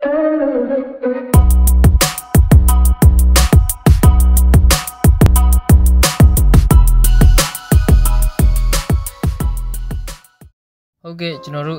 Okay, general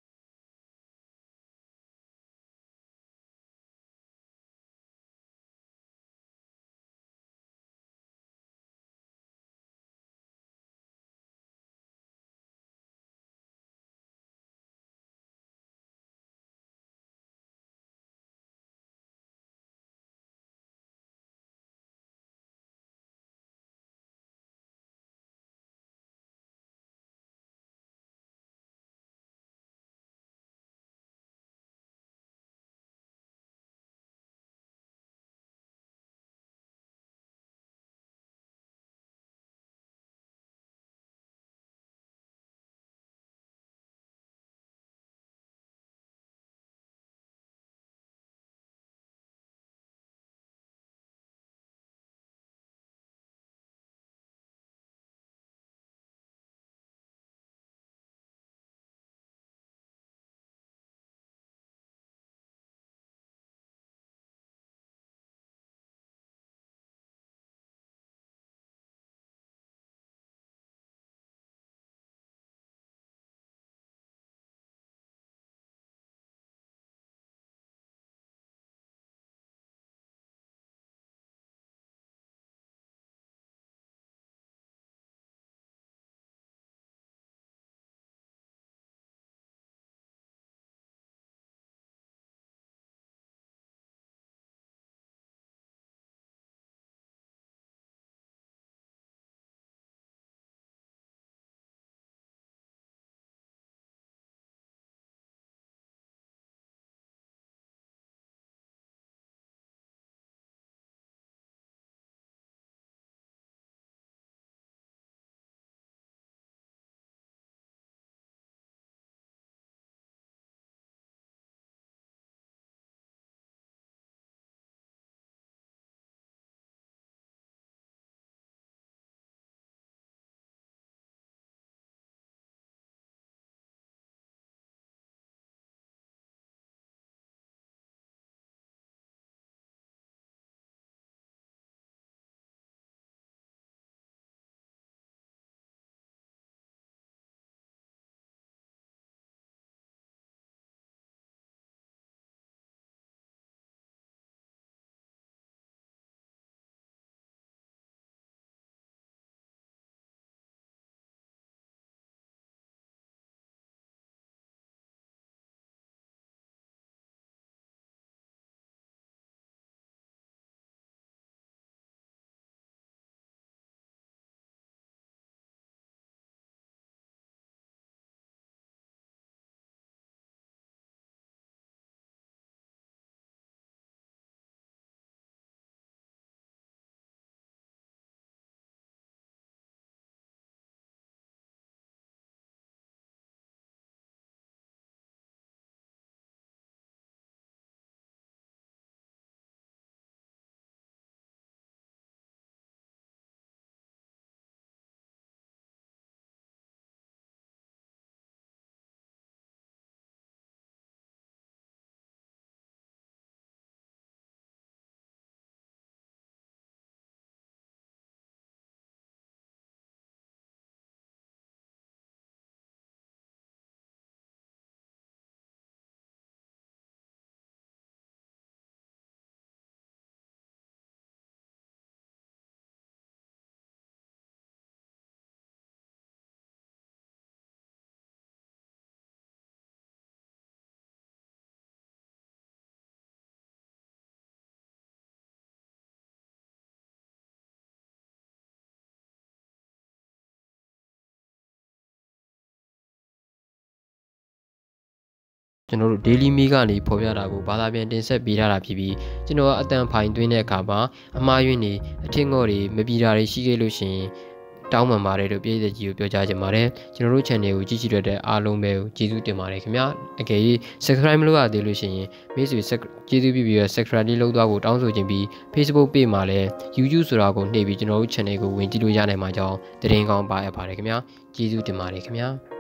daily မိကနေဖော်ပြတာကိုဘာသာပြန်တင်ဆက်ပေးထားတာဖြစ်ပြီးကျွန်တော်ကအတန်ဖိုင်သွင်းတဲ့အခါမှာအမှားယွင်းတွေအထင်ငေါ့တွေမပြေတာတွေရှိခဲ့လို့ရှိရင်တောင်းပန်ပါတယ်လို့ပြည်သက်ကြီးကိုပြောကြားချင်ပါတယ်ကျွန်တော်တို့ channel ကိုကြည့်ကြည့်ရတဲ့အားလုံးပဲကိုကျေးဇူးတင်ပါတယ်ခင်ဗျာအကယ်၍ subscribe မလုပ်ရသေးလို့ရှိရင်မိတ်ဆွေကျေးဇူးပြုပြီးတော့ subscribe လေးလုပ်သွားဖို့တောင်းဆိုခြင်းပြီး Facebook page မှာလည်း YouTube ဆိုတာကိုနှိပ်ပြီးကျွန်တော်တို့ channel ကိုဝင်ကြည့်လို့ရနိုင်မှာကြောင်းသတင်းကောင်းပါရပါတယ်ခင်ဗျာကျေးဇူးတင်ပါတယ်ခင်ဗျာ